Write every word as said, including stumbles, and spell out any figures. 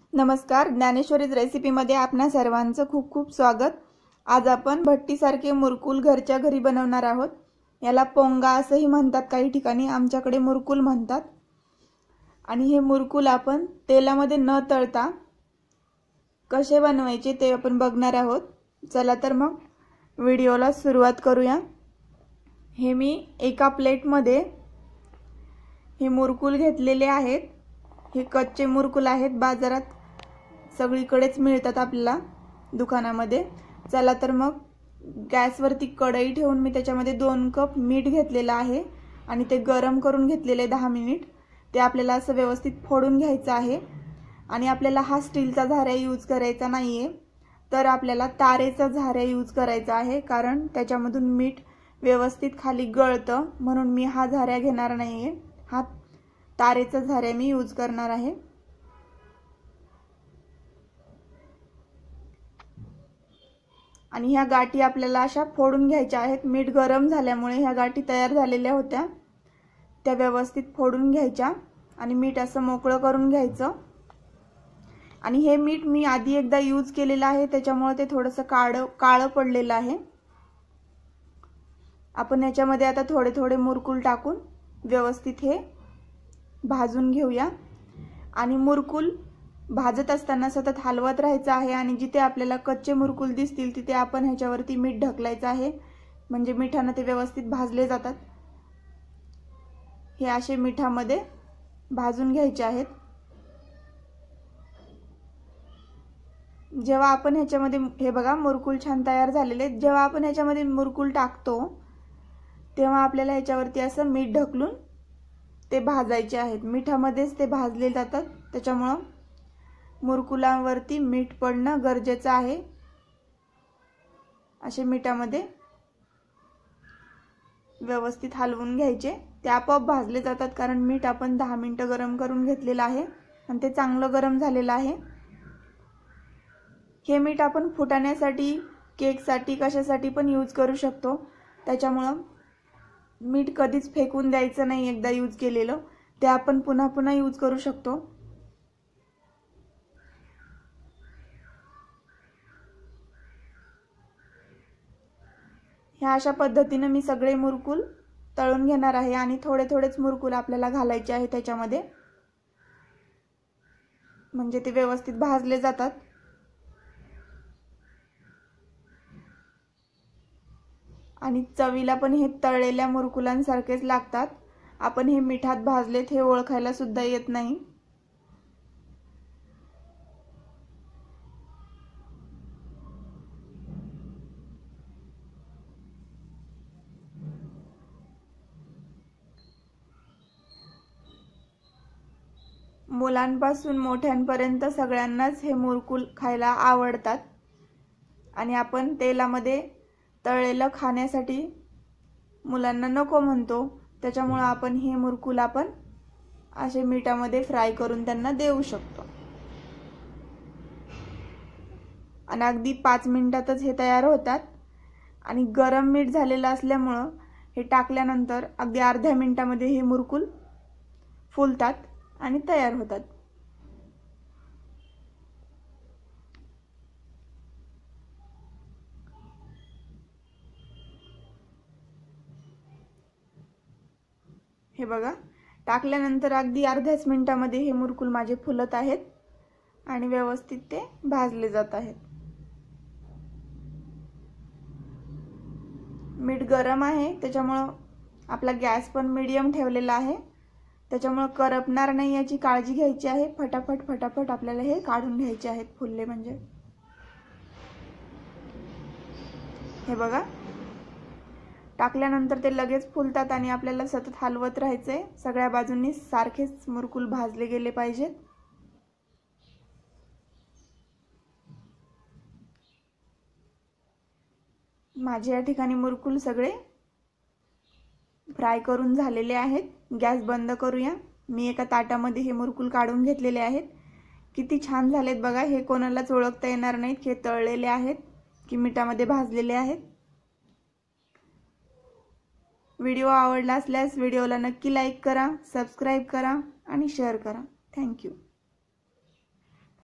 नमस्कार, ज्ञानेश्वरीज रेसिपीमध्ये आपणा सर्वांचं खूप खूप स्वागत। आज आपण भट्टीसारखे मुरकुल घरच्या घरी बनवणार आहोत। याला पोंगा असंही म्हणतात, काही ठिकाणी आमच्याकडे मुरकुल म्हणतात। आणि हे मुरकुल आपण तेलामध्ये न तळता कसे बनवायचे ते आपण बघणार आहोत। चला तर मग व्हिडिओला सुरुवात करूया। हे मी एका प्लेटमध्ये हे मुरकुल घेतलेले आहेत। हे कच्चे मुरकुल आहेत, बाजारात सगळीकडेच मिळतात आपल्याला दुकानामध्ये। चला तर मग गॅसवरती कढई ठेवून मी त्याच्यामध्ये दोन कप मीठ घेतलेला आहे आणि ते गरम करून घेतलेले दहा मिनिट। ते आपल्याला असं व्यवस्थित फोडून घ्यायचं आहे। आणि आपल्याला हा स्टीलचा झाऱ्या यूज करायचा नाहीये, तर आपल्याला तारेचा झाऱ्या यूज करायचा आहे, कारण त्याच्यामधून मीठ व्यवस्थित खाली गळतं, म्हणून मी हा झाऱ्या घेणार नाहीये। हा तारेचा झाऱ्या मी यूज करणार आहे। आणि ह्या गाठी आपल्याला अशा फोडून घ्यायच्या आहेत। मीठ गरम झाल्यामुळे ह्या गाठी तयार झालेल्या होत्या, त्या व्यवस्थित फोडून घ्यायच्या आणि मीठ असं मोकळं करून घ्यायचं। आणि हे मीठ मी आधी एकदा यूज केलेलं आहे, त्याच्यामुळे ते थोडंसं काळं काळं पडलेलं आहे। आपण याच्यामध्ये आता थोडे थोडे मुरकुल टाकून व्यवस्थित हे भाजून घेऊया। आणि मुरकुल भाजत असताना सतत हलवत राहायचं आहे, आणि जिथे आपल्याला कच्चे मुरकुल दिसतील तिथे आपण ह्याच्यावरती मीठ ढकलायचं आहे, म्हणजे मिठाने ते व्यवस्थित भाजले जातात। हे असे मिठामध्ये भाजून घ्यायचे आहेत। जेव्हा आपण ह्याच्यामध्ये हे बघा मुरकुल छान तयार झालेले आहेत। जेव्हा आपण ह्याच्यामध्ये मुरकुल टाकतो तेव्हा आपल्याला ह्याच्यावरती असं मीठ ढकलून ते भाजायचे आहेत। मिठामध्येच ते भाजले जातात, त्याच्यामुळे मुरकुलांवरती मीठ पडणं गरजेचं आहे। असे मिठामध्ये व्यवस्थित हलवून घ्यायचे, ते आपोआप भाजले जातात, कारण मीठ आपण दहा मिनिटं गरम करून घेतलेलं आहे आणि ते चांगलं गरम झालेलं आहे। हे मीठ आपण फुटाण्यासाठी, केकसाठी, कशासाठी पण यूज करू शकतो, त्याच्यामुळे मीठ कधीच फेकून द्यायचं नाही। एकदा यूज केलेलं ते आपण पुन्हा पुन्हा यूज करू शकतो। ह्या अशा पद्धतीने मी सगळे मुरकुल तळून घेणार आहे, आणि थोडे थोडेच मुरकुल आपल्याला घालायचे आहे त्याच्यामध्ये, म्हणजे ते व्यवस्थित भाजले जातात। आणि चवीला पण हे तळलेल्या मुरकुलांसारखेच लागतात। आपण हे मिठात भाजलेत हे ओळखायला सुद्धा येत नाही। मुलांपासून मोठ्यांपर्यंत सगळ्यांनाच हे मुरकुल खायला आवडतात। आणि आपण तेलामध्ये तळलेलं खाण्यासाठी मुलांना नको म्हणतो, त्याच्यामुळे आपण हे मुरकुल आपण असे मिठामध्ये फ्राय करून त्यांना देऊ शकतो। आणि अगदी पाच मिनिटातच हे तयार होतात। आणि गरम मीठ झालेलं असल्यामुळे हे टाकल्यानंतर अगदी अर्ध्या मिनिटामध्ये हे मुरकुल फुलतात आणि तयार होतात। हे बघा, टाकल्यानंतर अगदी अर्ध्याच मिनिटामध्ये हे मुरकुल माझे फुलत आहेत आणि व्यवस्थित ते भाजले जात आहेत। मीठ गरम आहे, त्याच्यामुळे आपला गॅस पण मीडियम ठेवलेला आहे, त्याच्यामुळे करपणार नाही याची काळजी घ्यायची आहे। फटाफट फटाफट आपल्याला हे काढून घ्यायचे आहेत फुलले म्हणजे। हे बघा, टाकल्यानंतर ते लगेच फुलतात आणि आपल्याला सतत हलवत राहायचंय, सगळ्या बाजूंनी सारखेच मुरकुल भाजले गेले पाहिजेत। माझे या ठिकाणी मुरकुल सगळे फ्राय करून झालेले आहेत। गॅस बंद करूया। मी एका ताटामध्ये हे मुरकुल काढून घेतलेले आहेत। किती छान झालेत बघा, हे कोणालाच ओळखता येणार नाहीत हे तळलेले आहेत की मिठामध्ये भाजलेले आहेत। व्हिडिओ आवडला असल्यास व्हिडिओला नक्की लाईक करा, सबस्क्राइब करा आणि शेअर करा। Thank you.